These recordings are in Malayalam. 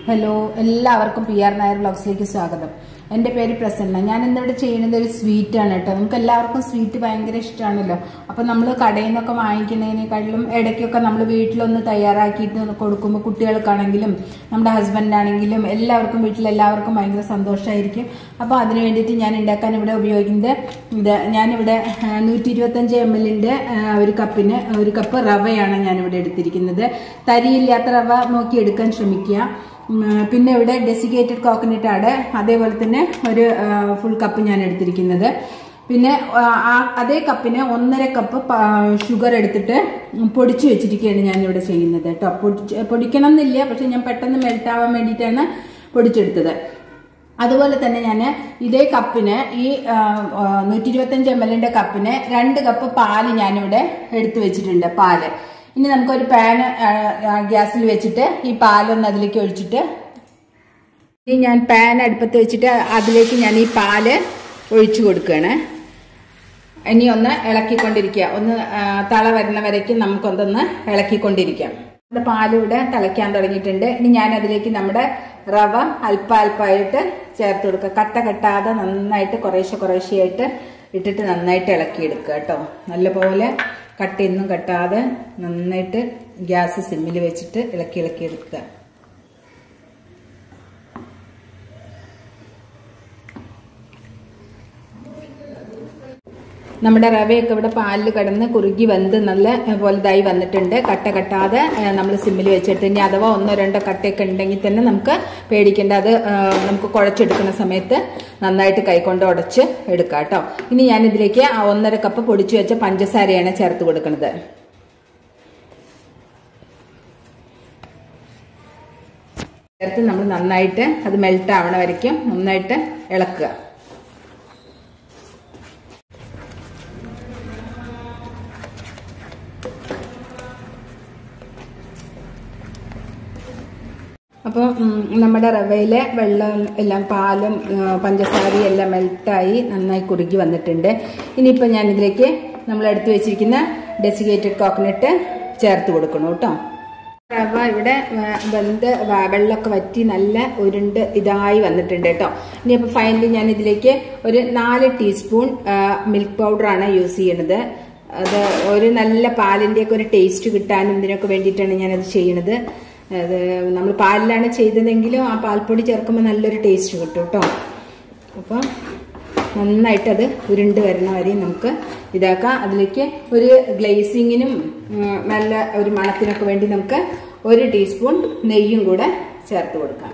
ഹലോ, എല്ലാവർക്കും PR നായർ വ്ളോഗ്സിലേക്ക് സ്വാഗതം. എൻ്റെ പേര് പ്രസന്ന. ഞാൻ ഇന്നിവിടെ ചെയ്യുന്നത് ഒരു സ്വീറ്റാണ് കേട്ടോ. നമുക്ക് എല്ലാവർക്കും സ്വീറ്റ് ഭയങ്കര ഇഷ്ടമാണല്ലോ. അപ്പം നമ്മൾ കടയിൽ നിന്നൊക്കെ വാങ്ങിക്കുന്നതിനേക്കാളും ഇടയ്ക്കൊക്കെ നമ്മൾ വീട്ടിലൊന്ന് തയ്യാറാക്കിയിട്ട് കൊടുക്കുമ്പോൾ കുട്ടികൾക്കാണെങ്കിലും നമ്മുടെ ഹസ്ബൻഡാണെങ്കിലും എല്ലാവർക്കും വീട്ടിലെല്ലാവർക്കും ഭയങ്കര സന്തോഷമായിരിക്കും. അപ്പോൾ അതിന് വേണ്ടിയിട്ട് ഞാൻ ഉണ്ടാക്കാൻ ഇവിടെ ഉപയോഗിക്കുന്നത് ഞാനിവിടെ 125 ml ഒരു കപ്പ് റവയാണ് ഞാനിവിടെ എടുത്തിരിക്കുന്നത്. തരിയില്ലാത്ത റവ നോക്കി എടുക്കാൻ ശ്രമിക്കുക. പിന്നെ ഇവിടെ ഡെസിഗ്രേറ്റഡ് കോക്കനട്ട് ആണ്, അതേപോലെ തന്നെ ഒരു ഫുൾ കപ്പ് ഞാൻ എടുത്തിരിക്കുന്നത്. പിന്നെ അതേ കപ്പിന് 1.5 കപ്പ് ഷുഗർ എടുത്തിട്ട് പൊടിച്ചു വെച്ചിരിക്കുകയാണ് ഞാനിവിടെ ചെയ്യുന്നത് കേട്ടോ. പൊടിക്കണം എന്നില്ല, പക്ഷെ ഞാൻ പെട്ടെന്ന് മെൽറ്റ് ആവാൻ വേണ്ടിയിട്ടാണ് പൊടിച്ചെടുത്തത്. അതുപോലെ തന്നെ ഞാൻ ഇതേ കപ്പിന് ഈ 125 ml കപ്പിന് 2 കപ്പ് പാല് ഞാനിവിടെ എടുത്തു വെച്ചിട്ടുണ്ട്. പാല് ഇനി നമുക്കൊരു പാൻ ഗ്യാസിൽ വെച്ചിട്ട് ഈ പാലൊന്ന് അതിലേക്ക് ഒഴിച്ചിട്ട് ഇനി ഞാൻ പാൻ അടുപ്പത്ത് വെച്ചിട്ട് അതിലേക്ക് ഞാൻ ഈ പാല് ഒഴിച്ചു കൊടുക്കുകയാണ്. ഇനി ഒന്ന് ഇളക്കിക്കൊണ്ടിരിക്കുക. ഒന്ന് തള വരുന്ന വരയ്ക്കും നമുക്കൊന്ന് ഇളക്കിക്കൊണ്ടിരിക്കാം. നമ്മുടെ പാലിവിടെ തിളയ്ക്കാൻ തുടങ്ങിയിട്ടുണ്ട്. ഇനി ഞാൻ അതിലേക്ക് നമ്മുടെ റവ അല്പായിട്ട് ചേർത്ത് കൊടുക്കുക. കട്ട കെട്ടാതെ നന്നായിട്ട് കുറേശ്ശെയായിട്ട് ഇട്ടിട്ട് നന്നായിട്ട് ഇളക്കിയെടുക്കുക കേട്ടോ. നല്ലപോലെ കട്ടയൊന്നും കെട്ടാതെ നന്നായിട്ട് ഗ്യാസ് സിമ്മിൽ വെച്ചിട്ട് ഇളക്കിയെടുക്കുക. നമ്മുടെ റവയൊക്കെ ഇവിടെ പാലിൽ കിടന്ന് കുറുകി വെന്ത് നല്ല പോലെ ഇതായി വന്നിട്ടുണ്ട്. കട്ട കെട്ടാതെ നമ്മൾ സിമ്മിൽ വെച്ചിട്ട് ഇനി അഥവാ 1-2 കട്ടയൊക്കെ ഉണ്ടെങ്കിൽ തന്നെ നമുക്ക് പേടിക്കേണ്ട. അത് നമുക്ക് കുഴച്ചെടുക്കുന്ന സമയത്ത് നന്നായിട്ട് കൈകൊണ്ട് ഉടച്ച് എടുക്കാം കേട്ടോ. ഇനി ഞാനിതിലേക്ക് 1.5 കപ്പ് പൊടിച്ചു വെച്ച പഞ്ചസാരയാണ് ചേർത്ത് കൊടുക്കുന്നത്. ചേർത്ത് നമ്മൾ നന്നായിട്ട് അത് മെൽറ്റ് ആവണ വരയ്ക്കും നന്നായിട്ട് ഇളക്കുക. അപ്പോൾ നമ്മുടെ റവയിലെ വെള്ളം എല്ലാം പാലും പഞ്ചസാരയും എല്ലാം മെൽറ്റായി നന്നായി കുറുകി വന്നിട്ടുണ്ട്. ഇനിയിപ്പോൾ ഞാനിതിലേക്ക് നമ്മൾ എടുത്തു വെച്ചിരിക്കുന്ന ഡെസിഗ്രേറ്റഡ് കോക്കനട്ട് ചേർത്ത് കൊടുക്കണം കേട്ടോ. റവ ഇവിടെ വെള്ളമൊക്കെ വറ്റി നല്ല ഉരുണ്ട് ഇതായി വന്നിട്ടുണ്ട് കേട്ടോ. ഇനിയിപ്പോൾ ഫൈനലി ഞാൻ ഇതിലേക്ക് ഒരു 4 ടീസ്പൂൺ മിൽക്ക് പൗഡറാണ് യൂസ് ചെയ്യണത്. അത് ഒരു നല്ല പാലിൻ്റെയൊക്കെ ഒരു ടേസ്റ്റ് കിട്ടാനും ഇതിനൊക്കെ വേണ്ടിയിട്ടാണ് ഞാനത് ചെയ്യണത്. അത് നമ്മൾ പാലിലാണ് ചെയ്തതെങ്കിലും ആ പാൽപ്പൊടി ചേർക്കുമ്പോൾ നല്ലൊരു ടേസ്റ്റ് കിട്ടും കേട്ടോ. അപ്പോൾ നന്നായിട്ടത് ഉരുണ്ട് വരുന്ന വരെ നമുക്ക് ഇതാക്കാം. അതിലേക്ക് ഒരു ഗ്ലേസിങ്ങിനും നല്ല ഒരു മണത്തിനൊക്കെ വേണ്ടി നമുക്ക് 1 ടീസ്പൂൺ നെയ്യും കൂടെ ചേർത്ത് കൊടുക്കാം.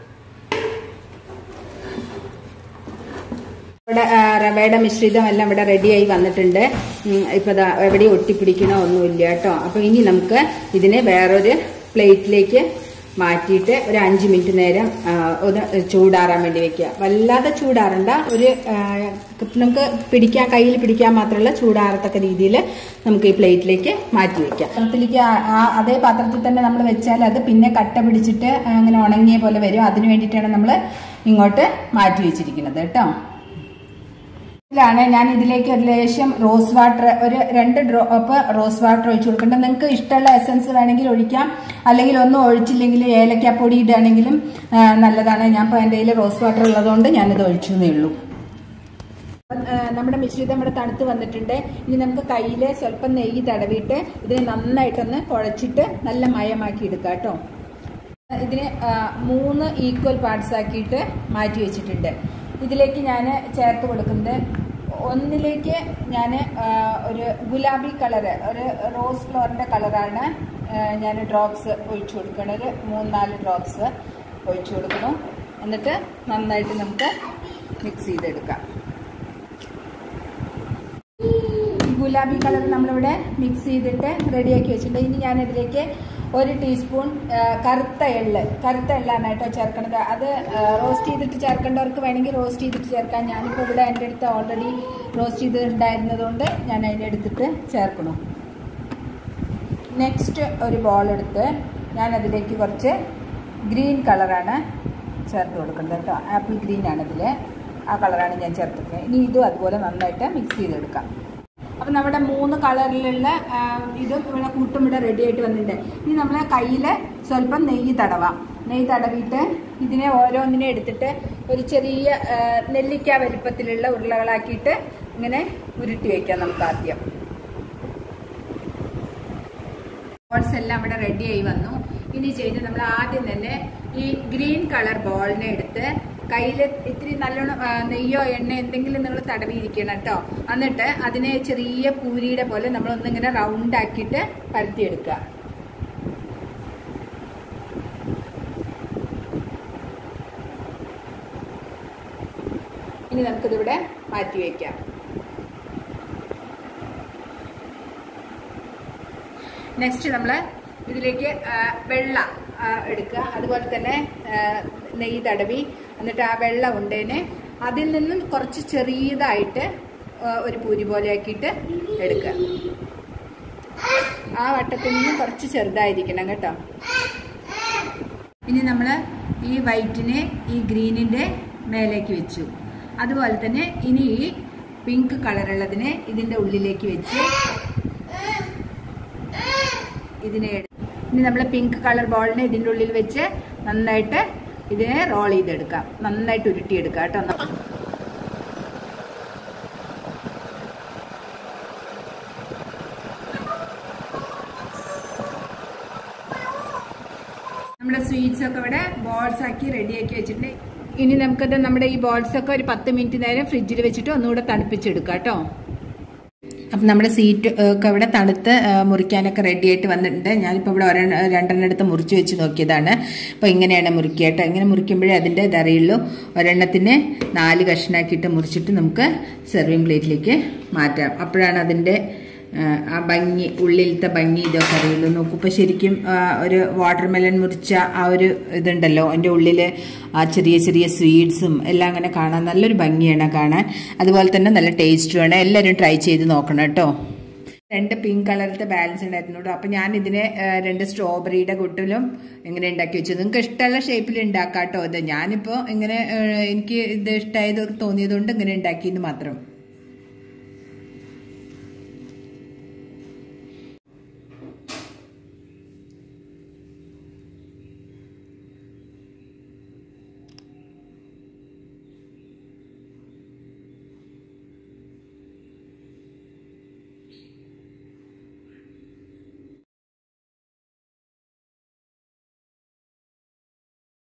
ഇവിടെ റവയുടെ മിശ്രിതം എല്ലാം ഇവിടെ റെഡിയായി വന്നിട്ടുണ്ട്. ഇപ്പം എവിടെ ഒട്ടിപ്പിടിക്കണോ ഒന്നുമില്ല കേട്ടോ. അപ്പോൾ ഇനി നമുക്ക് ഇതിനെ വേറൊരു പ്ലേറ്റിലേക്ക് മാറ്റിയിട്ട് ഒരു 5 മിനിറ്റ് നേരം ഒന്ന് ചൂടാറാൻ വേണ്ടി വെക്കുക. വല്ലാതെ ചൂടാറണ്ട, ഒരു നമുക്ക് കയ്യിൽ പിടിക്കാൻ മാത്രമുള്ള ചൂടാറത്തക്ക രീതിയിൽ നമുക്ക് ഈ പ്ലേറ്റിലേക്ക് മാറ്റി വെക്കാം. പാത്രത്തിലേക്ക് അതേ പാത്രത്തിൽ തന്നെ നമ്മൾ വെച്ചാൽ അത് പിന്നെ കട്ട പിടിച്ചിട്ട് അങ്ങനെ ഉണങ്ങിയ പോലെ വരും. അതിന് വേണ്ടിയിട്ടാണ് നമ്മൾ ഇങ്ങോട്ട് മാറ്റി വെച്ചിരിക്കുന്നത് കേട്ടോ. ഞാൻ ഇതിലേക്ക് ഒരു ലേശം റോസ് വാട്ടർ, ഒരു 2 ഡ്രോപ്പ് റോസ് വാട്ടർ ഒഴിച്ചു കൊടുക്കേണ്ടത്. നിങ്ങൾക്ക് ഇഷ്ടമുള്ള എസൻസ് വേണമെങ്കിൽ ഒഴിക്കാം, അല്ലെങ്കിൽ ഒന്നും ഒഴിച്ചില്ലെങ്കിൽ ഏലക്കാപ്പൊടി ഇടുകയാണെങ്കിലും നല്ലതാണ്. ഞാൻ ഇപ്പോൾ എൻ്റെ കയ്യിൽ റോസ് വാട്ടർ ഉള്ളതുകൊണ്ട് ഞാനിത് ഒഴിച്ചതേ ഉള്ളൂ. നമ്മുടെ മിശ്രിതം ഇവിടെ തണുത്ത് വന്നിട്ടുണ്ട്. ഇനി നമുക്ക് കയ്യിൽ സ്വല്പം നെയ്യ് തടവിയിട്ട് ഇതിനെ നന്നായിട്ടൊന്ന് കുഴച്ചിട്ട് നല്ല മയമാക്കി എടുക്കാം കേട്ടോ. ഇതിനെ 3 ഈക്വൽ പാർട്സ് ആക്കിയിട്ട് മാറ്റി വെച്ചിട്ടുണ്ട്. ഇതിലേക്ക് ഞാൻ ചേർത്ത് കൊടുക്കുന്നത് ഒന്നിലേക്ക് ഞാൻ ഒരു ഗുലാബി കളറ്, ഒരു റോസ് ഫ്ലവറിൻ്റെ കളറാണ് ഞാൻ ഡ്രോപ്സ് ഒഴിച്ചു കൊടുക്കണം. ഒരു 3-4 ഡ്രോപ്സ് ഒഴിച്ചു കൊടുക്കണം. എന്നിട്ട് നന്നായിട്ട് നമുക്ക് മിക്സ് ചെയ്തെടുക്കാം. ഗുലാബി കളർ നമ്മളിവിടെ മിക്സ് ചെയ്തിട്ട് റെഡിയാക്കി വെച്ചിട്ടുണ്ട്. ഇനി ഞാനിതിലേക്ക് 1 ടീസ്പൂൺ കറുത്ത എള്ളാണ് കേട്ടോ ചേർക്കണത്. അത് റോസ്റ്റ് ചെയ്തിട്ട് ചേർക്കേണ്ടവർക്ക് വേണമെങ്കിൽ റോസ്റ്റ് ചെയ്തിട്ട് ചേർക്കാം. ഞാനിപ്പോൾ ഇവിടെ എൻ്റെ അടുത്ത് ഓൾറെഡി റോസ്റ്റ് ചെയ്തിട്ടുണ്ടായിരുന്നതുകൊണ്ട് ഞാൻ അതിനെടുത്തിട്ട് ചേർക്കണം. നെക്സ്റ്റ് ഒരു ബോൾ എടുത്ത് ഞാനതിലേക്ക് കുറച്ച് ഗ്രീൻ കളറാണ് ചേർത്ത് കൊടുക്കുന്നത് കേട്ടോ. ആപ്പിൾ ഗ്രീനാണ് ഇതിൽ, ആ കളറാണ് ഞാൻ ചേർത്തിട്ടുള്ളത്. ഇനി ഇതും അതുപോലെ നന്നായിട്ട് മിക്സ് ചെയ്തെടുക്കാം. അപ്പം നമ്മുടെ 3 കളറിലുള്ള ഇതും ഇവിടെ കൂട്ടും ഇവിടെ റെഡി ആയിട്ട് വന്നിട്ടുണ്ട്. ഇനി നമ്മൾ കയ്യിൽ സ്വല്പം നെയ്യ് തടവാം. നെയ്യ് തടവിയിട്ട് ഇതിനെ ഓരോന്നിനെ എടുത്തിട്ട് ഒരു ചെറിയ നെല്ലിക്ക വലിപ്പത്തിലുള്ള ഉരുളകളാക്കിയിട്ട് ഇങ്ങനെ ഉരുട്ടി വയ്ക്കാം നമുക്ക് ആദ്യം. ബോൾസ് എല്ലാം ഇവിടെ റെഡിയായി വന്നു. ഇനി ചെയ്ത് നമ്മൾ ആദ്യം തന്നെ ഈ ഗ്രീൻ കളർ ബോളിനെ എടുത്ത് കയ്യിൽ ഇത്തിരി നല്ലോണം നെയ്യോ എണ്ണ എന്തെങ്കിലും നിങ്ങൾ തടവിയിരിക്കണം കേട്ടോ. എന്നിട്ട് അതിനെ ചെറിയ പൂരിയുടെ പോലെ നമ്മളൊന്നിങ്ങനെ റൗണ്ട് ആക്കിയിട്ട് പരത്തിയെടുക്കുക. ഇനി നമുക്കിതിവിടെ മാറ്റി വയ്ക്കാം. നെക്സ്റ്റ് നമ്മൾ ഇതിലേക്ക് വെള്ള എടുക്കുക. അതുപോലെ തന്നെ നെയ്യ് തടവി എന്നിട്ട് ആ വെള്ള ഉണ്ടേനെ അതിൽ നിന്നും കുറച്ച് ചെറിയതായിട്ട് ഒരു പൂരി പോലെ ആക്കിയിട്ട് എടുക്കുക. ആ വട്ടത്തിൽ നിന്നും കുറച്ച് ചെറുതായിരിക്കണം കേട്ടോ. ഇനി നമ്മൾ ഈ വൈറ്റിനെ ഈ ഗ്രീനിൻ്റെ മേലേക്ക് വെച്ചു. അതുപോലെ തന്നെ ഇനി ഈ പിങ്ക് കളറുള്ളതിനെ ഇതിൻ്റെ ഉള്ളിലേക്ക് വെച്ച് ഇതിനെ ഇനി നമ്മൾ പിങ്ക് കളർ ബോളിനെ ഇതിൻ്റെ ഉള്ളിൽ വെച്ച് നന്നായിട്ട് ഇതിനെ റോൾ ചെയ്തെടുക്കാം. നന്നായിട്ട് ഉരുട്ടിയെടുക്കാം കേട്ടോ. നമ്മുടെ സ്വീറ്റ്സ് ഒക്കെ ഇവിടെ ബോൾസ് ആക്കി റെഡിയാക്കി വെച്ചിട്ടുണ്ട്. ഇനി നമുക്കത് നമ്മുടെ ഈ ബോൾസ് ഒക്കെ ഒരു 10 മിനിറ്റ് നേരം ഫ്രിഡ്ജിൽ വെച്ചിട്ട് ഒന്നുകൂടെ തണുപ്പിച്ചെടുക്കാം കേട്ടോ. അപ്പം നമ്മുടെ സ്വീറ്റ് ഒക്കെ ഇവിടെ തണുത്ത് മുറിക്കാനൊക്കെ റെഡി ആയിട്ട് വന്നിട്ടുണ്ട്. ഞാനിപ്പോൾ ഇവിടെ രണ്ടെണ്ണം എടുത്ത് മുറിച്ച് വെച്ച് നോക്കിയതാണ്. അപ്പോൾ ഇങ്ങനെയാണ് മുറിക്കുക കേട്ടോ. ഇങ്ങനെ മുറിക്കുമ്പോഴേ അതിൻ്റെ ഇതറിയുള്ളൂ. ഒരെണ്ണത്തിന് 4 കഷ്ണാക്കിയിട്ട് മുറിച്ചിട്ട് നമുക്ക് സെർവിങ് പ്ലേറ്റിലേക്ക് മാറ്റാം. അപ്പോഴാണ് അതിൻ്റെ ആ ഭംഗി, ഉള്ളിലത്തെ ഭംഗി ഇതൊക്കെ അറിയുള്ളൂ. നോക്കുമ്പോൾ ശരിക്കും ഒരു വാട്ടർമെലൺ മുറിച്ച ആ ഒരു ഇതുണ്ടല്ലോ, അതിൻ്റെ ഉള്ളിൽ ആ ചെറിയ ചെറിയ സ്വീറ്റ്സും എല്ലാം അങ്ങനെ കാണാൻ നല്ലൊരു ഭംഗിയാണ് കാണാൻ. അതുപോലെ തന്നെ നല്ല ടേസ്റ്റുമാണ്. എല്ലാവരും ട്രൈ ചെയ്ത് നോക്കണം കേട്ടോ. 2 പിങ്ക് കളറിലത്തെ ബാലൻസ് ഉണ്ടായിരുന്നു കേട്ടോ. അപ്പം ഞാൻ ഇതിനെ 2 സ്ട്രോബെറിയുടെ കൂട്ടിലും ഇങ്ങനെ ഉണ്ടാക്കി വെച്ചു. നിങ്ങൾക്ക് ഇഷ്ടമുള്ള ഷേപ്പിൽ ഉണ്ടാക്കാം കേട്ടോ. ഇത് ഞാനിപ്പോൾ ഇങ്ങനെ എനിക്ക് ഇത് ഇഷ്ടമായത് തോന്നിയതുകൊണ്ട് ഇങ്ങനെ ഉണ്ടാക്കിയെന്ന് മാത്രം.